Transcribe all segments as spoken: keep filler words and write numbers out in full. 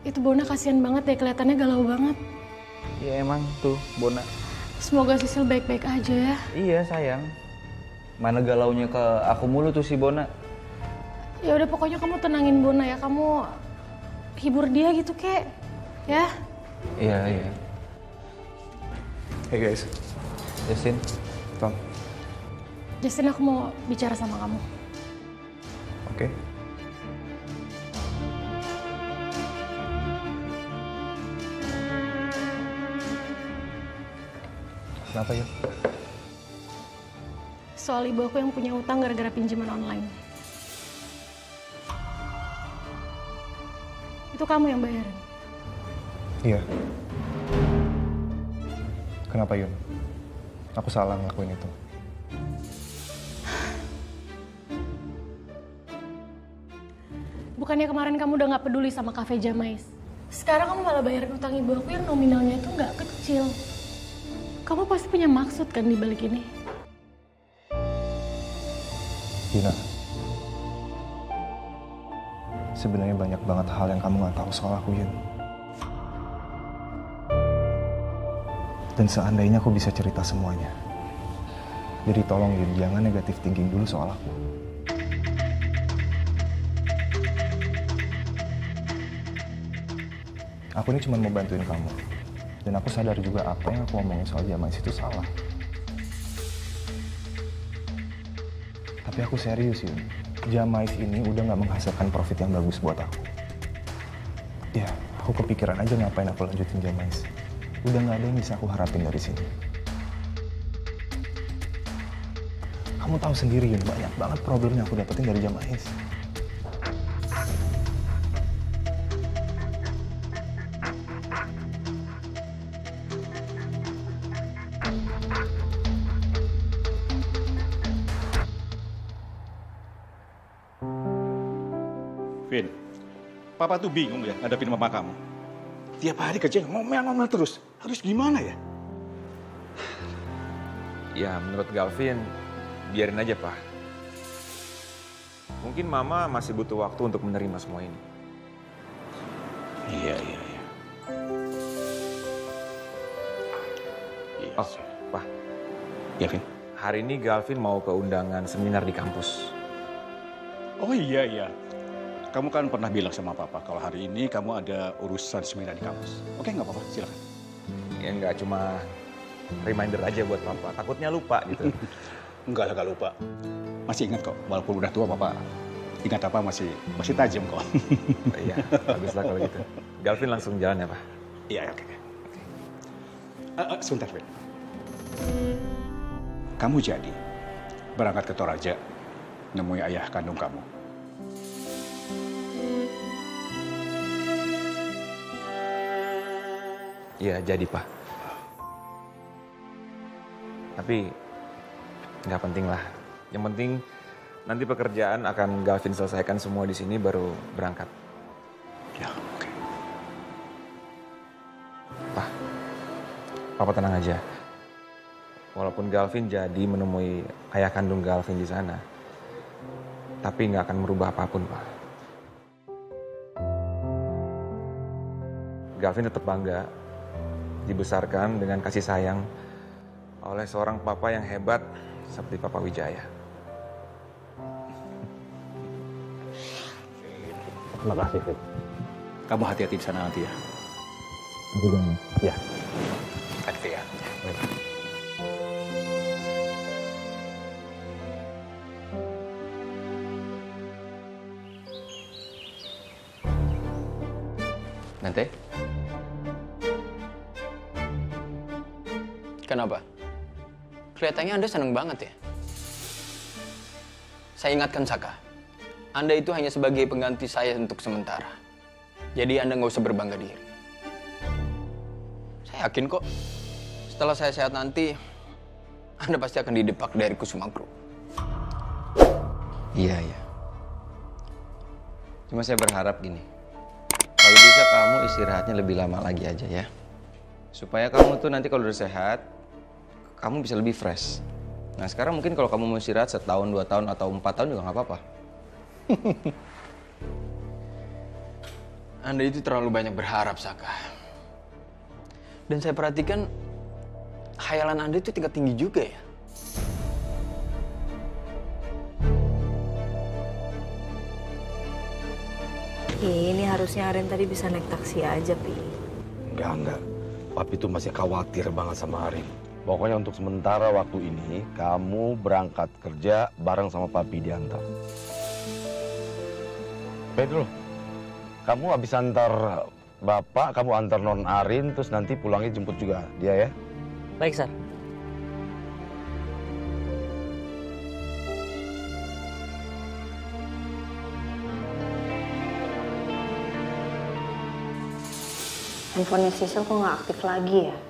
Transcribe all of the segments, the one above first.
Itu Bona kasihan banget ya, kelihatannya galau banget. Ya emang tuh Bona. Semoga Sisil baik-baik aja ya. Iya sayang. Mana galaunya ke aku mulu tuh si Bona. Ya udah pokoknya kamu tenangin Bona ya, kamu hibur dia gitu kek, ya. Iya iya. Hey guys. Justin. Tom. Justin, aku mau bicara sama kamu. Oke. Okay. Kenapa ya? Soal ibu aku yang punya utang gara-gara pinjaman online. Itu kamu yang bayarin? Iya. Kenapa Yun? Aku salah ngelakuin itu. Bukannya kemarin kamu udah gak peduli sama Cafe Jamais. Sekarang kamu malah bayarin utang ibu aku yang nominalnya itu gak kecil. Kamu pasti punya maksud kan di balik ini? Gina, sebenarnya banyak banget hal yang kamu gak tahu soal aku, Yun. Dan seandainya aku bisa cerita semuanya. Jadi tolong Yun, jangan negatif thinking dulu soal aku. Aku ini cuma mau bantuin kamu. Dan aku sadar juga apa yang aku ngomongin soal Jamais itu salah. Tapi aku serius, Yun. Jamais ini udah gak menghasilkan profit yang bagus buat aku. Ya, aku kepikiran aja ngapain aku lanjutin Jamais. Udah gak ada yang bisa aku harapin dari sini. Kamu tahu sendiri, Yun, banyak banget problem yang aku dapetin dari Jamais. Vin, Papa tuh bingung ya ngadepin mama kamu. Tiap hari kerja ngomel-ngomel terus. Harus gimana ya? Ya menurut Galvin, biarin aja Pak. Mungkin Mama masih butuh waktu untuk menerima semua ini. Iya, iya, iya. Iya. Oh, Pak. Ya, Vin? Hari ini Galvin mau ke undangan seminar di kampus. Oh iya, iya. Kamu kan pernah bilang sama Papa kalau hari ini kamu ada urusan seminar di kampus. Oke, nggak apa-apa, silakan. Ya nggak cuma reminder aja buat Papa, takutnya lupa gitu. Enggak lah, nggak lupa. Masih ingat kok, walaupun udah tua Papa ingat apa masih masih tajam kok. Oh, iya, baguslah kalau gitu. Galvin langsung jalan ya Pak? Iya, oke. Okay. Uh, uh, sebentar, Vin. Kamu jadi berangkat ke Toraja nemui ayah kandung kamu. Iya, jadi Pak. Tapi nggak penting lah. Yang penting nanti pekerjaan akan Galvin selesaikan semua di sini baru berangkat. Ya, oke. Okay. Pak, Papa tenang aja. Walaupun Galvin jadi menemui ayah kandung Galvin di sana, tapi nggak akan merubah apapun, Pak. Galvin tetap bangga dibesarkan dengan kasih sayang oleh seorang papa yang hebat seperti Papa Wijaya. Terima kasih, Fit. Kamu hati-hati di sana nanti ya. Aku jangan. Ya. Hati ya. Baik. Nanti? Kenapa? Kelihatannya Anda senang banget ya? Saya ingatkan Saka, Anda itu hanya sebagai pengganti saya untuk sementara. Jadi Anda nggak usah berbangga diri. Saya yakin kok, setelah saya sehat nanti, Anda pasti akan didepak dari Kusuma Group. Iya, iya. Cuma saya berharap gini, kalau bisa kamu istirahatnya lebih lama lagi aja ya. Supaya kamu tuh nanti kalau udah sehat, kamu bisa lebih fresh. Nah sekarang mungkin kalau kamu mau istirahat setahun, dua tahun, atau empat tahun juga nggak apa-apa. Anda itu terlalu banyak berharap, Saka. Dan saya perhatikan khayalan Anda itu tingkat tinggi juga ya. Ini harusnya Arin tadi bisa naik taksi aja, Pi. Enggak, enggak. Papi tuh masih khawatir banget sama Arin. Pokoknya untuk sementara waktu ini, kamu berangkat kerja bareng sama Papi diantar. Pedro, kamu habis antar Bapak, kamu antar Non Arin, terus nanti pulangnya jemput juga dia ya? Baik, Sar. Handphonenya Sisil kok nggak aktif lagi ya?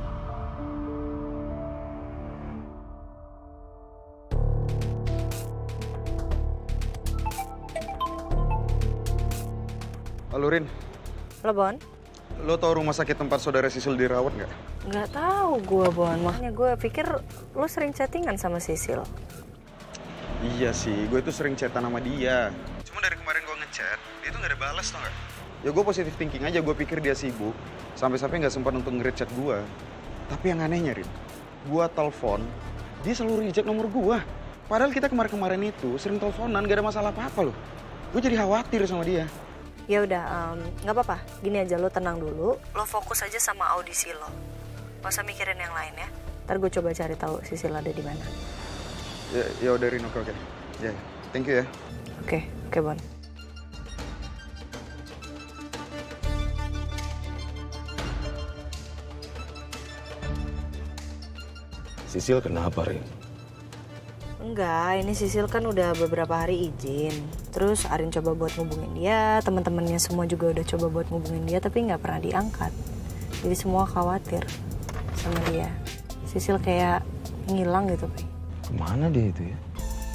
Halo Rin, Lo, Bon? lo tau rumah sakit tempat saudara Sisil dirawat nggak? Nggak tahu gue, Bon. Makanya gue pikir lo sering chattingan sama Sisil. Iya sih, gue itu sering chatan sama dia. Cuma dari kemarin gue ngechat, dia tuh nggak ada balas tau nggak? Ya gue positif thinking aja, gue pikir dia sibuk. Sampai-sampai nggak sempat untuk nge-read chat gue. Tapi yang anehnya, Rin, gue telepon, dia selalu reject nomor gue. Padahal kita kemarin-kemarin itu sering teleponan, gak ada masalah apa-apa loh. Gue jadi khawatir sama dia. Ya udah, nggak um, apa-apa. Gini aja, lo tenang dulu. Lo fokus aja sama audisi lo. Gak usah mikirin yang lain ya. Ntar gue coba cari tahu Sisil ada di mana. Ya, ya udah Rin, oke oke. Ya, thank you ya. Oke, oke Bon. Sisil kenapa, Rin? Enggak, ini Sisil kan udah beberapa hari izin. Terus Arin coba buat ngubungin dia, teman-temannya semua juga udah coba buat ngubungin dia, tapi nggak pernah diangkat. Jadi semua khawatir sama dia. Sisil kayak ngilang gitu, Pi. Kemana dia itu ya?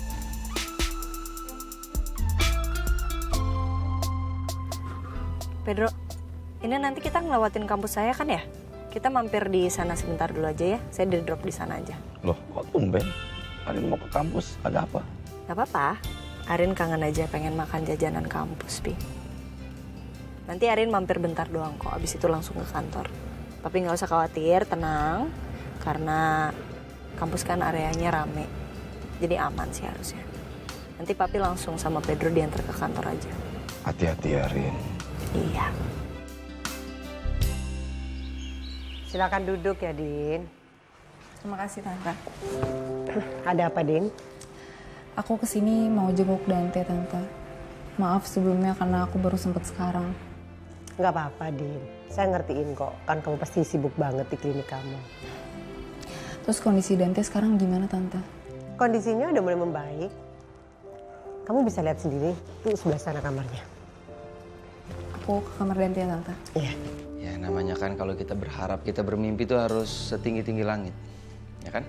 Pedro, ini nanti kita ngelewatin kampus saya kan ya? Kita mampir di sana sebentar dulu aja ya. Saya di drop di sana aja. Loh, kok tumben? Arin mau ke kampus, ada apa? Gak apa-apa. Arin kangen aja pengen makan jajanan kampus, Pi. Nanti Arin mampir bentar doang kok, abis itu langsung ke kantor. Tapi nggak usah khawatir, tenang. Karena kampus kan areanya rame. Jadi aman sih harusnya. Nanti Papi langsung sama Pedro diantar ke kantor aja. Hati-hati, Arin. Iya. Silakan duduk ya, Din. Terima kasih, Tante. Ada apa, Din? Aku kesini mau jenguk Dante, Tante. Maaf sebelumnya karena aku baru sempet sekarang. Nggak apa-apa, Din. Saya ngertiin kok. Kan kamu pasti sibuk banget di klinik kamu. Terus kondisi Dante sekarang gimana, Tante? Kondisinya udah mulai membaik. Kamu bisa lihat sendiri. Tuh sebelah sana kamarnya. Aku ke kamar Dante ya, Tante? Iya. Ya namanya kan kalau kita berharap, kita bermimpi itu harus setinggi-tinggi langit. Ya kan?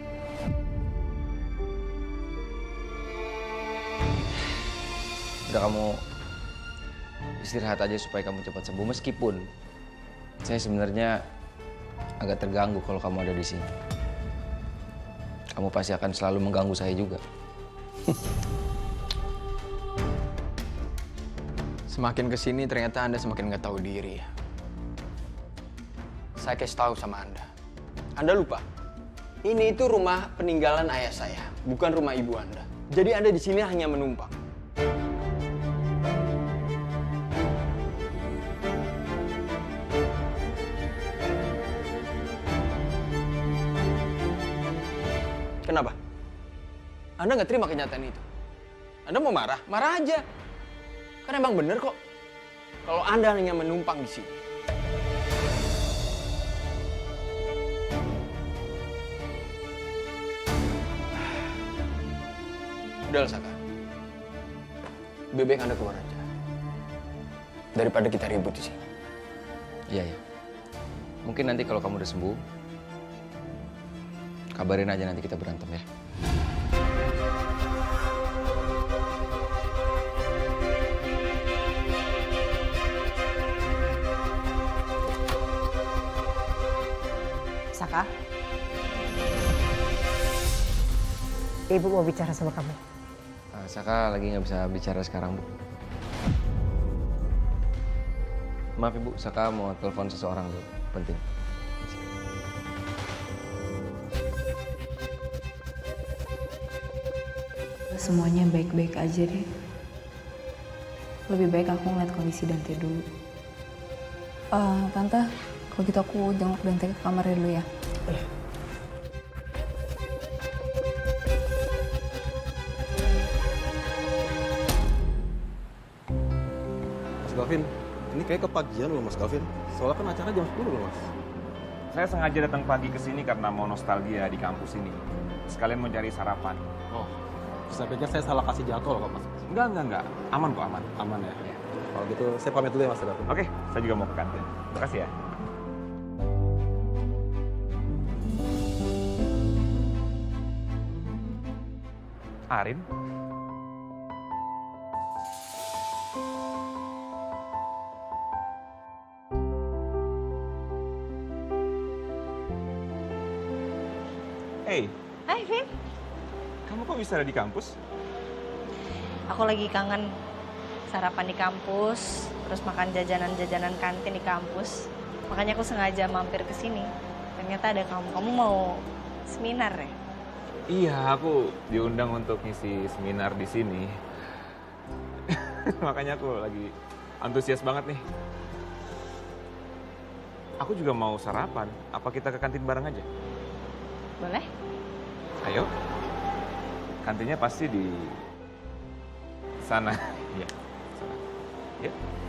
Udah, kamu istirahat aja supaya kamu cepat sembuh. Meskipun saya sebenarnya agak terganggu kalau kamu ada di sini. Kamu pasti akan selalu mengganggu saya juga. Semakin kesini ternyata Anda semakin nggak tahu diri ya. Saya kasih tahu sama Anda. Anda lupa. Ini itu rumah peninggalan ayah saya, bukan rumah ibu Anda. Jadi Anda di sini hanya menumpang. Kenapa? Anda nggak terima kenyataan itu? Anda mau marah? Marah aja. Kan emang bener kok. Kalau Anda hanya menumpang di sini. Udah, Saka. Lebih baik Anda keluar aja. Daripada kita ribut di sini. Iya, ya. Mungkin nanti kalau kamu udah sembuh, kabarin aja, nanti kita berantem ya. Saka, Ibu mau bicara sama kamu. Uh, Saka lagi nggak bisa bicara sekarang, Bu. Maaf Ibu, Saka mau telepon seseorang dulu, penting. Semuanya baik-baik aja deh. Lebih baik aku ngeliat kondisi Dante dulu. Uh, Tante, kalau gitu aku jenguk Dante ke kamarnya dulu ya. Mas Gavin, ini kayak kepagian loh Mas Gavin. Soalnya kan acara jam sepuluh loh Mas. Saya sengaja datang pagi ke sini karena mau nostalgia di kampus ini. Sekalian mau cari sarapan. Oh, saya pikir saya salah kasih jadwal kok Mas. Enggak, enggak, enggak. Aman kok, aman. Aman ya? Ya. Kalau gitu saya pamit dulu ya Mas Gavin. Oke, saya juga mau ke kantin. Makasih ya. Arin? Hey, Hai Vin, kamu kok bisa ada di kampus? aku lagi kangen sarapan di kampus, terus makan jajanan-jajanan kantin di kampus. Makanya aku sengaja mampir ke sini. Ternyata ada kamu. Kamu mau seminar ya? Iya, aku diundang untuk ngisi seminar di sini. Makanya aku lagi antusias banget nih. Aku juga mau sarapan. Apa kita ke kantin bareng aja? Boleh? Ayo. Kantinnya pasti di sana. Iya. Sana. Ya.